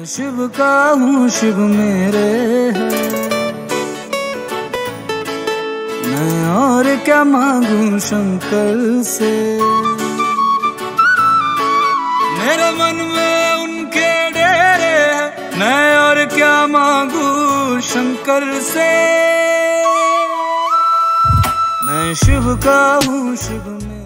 शिव का हूँ शिव मेरे है, मैं और क्या मांगू शंकर से। मेरे मन में उनके डेरे हैं, मैं और क्या मांगू शंकर से। मैं शिव का हूँ शिव मेरे